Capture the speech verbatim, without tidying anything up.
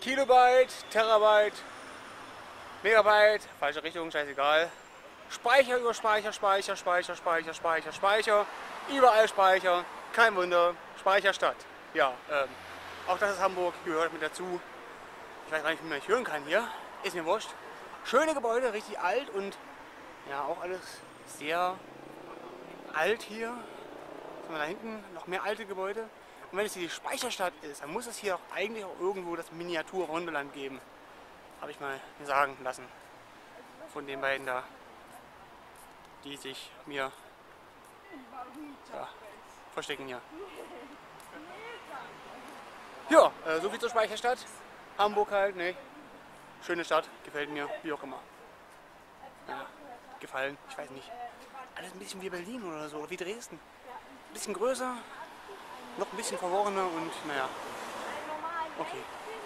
Kilobyte, Terabyte, Megabyte, falsche Richtung, scheißegal. Speicher über Speicher, Speicher, Speicher, Speicher, Speicher, Speicher, überall Speicher, kein Wunder, Speicherstadt. Ja, ähm, auch das ist Hamburg, gehört mit dazu. Ich weiß gar nicht, wie man mich hören kann hier, ist mir wurscht. Schöne Gebäude, richtig alt und ja, auch alles sehr alt hier. Was haben wir da hinten? Noch mehr alte Gebäude. Und wenn es hier die Speicherstadt ist, dann muss es hier auch eigentlich auch irgendwo das Miniatur-Wunderland geben. Habe ich mal sagen lassen. Von den beiden da, die sich mir ja, verstecken hier. Ja, äh, so viel zur Speicherstadt. Hamburg halt, ne? Schöne Stadt, gefällt mir, wie auch immer. Ja, gefallen, ich weiß nicht. Alles ein bisschen wie Berlin oder so, oder wie Dresden. Ein bisschen größer, noch ein bisschen verworrener und naja. Okay.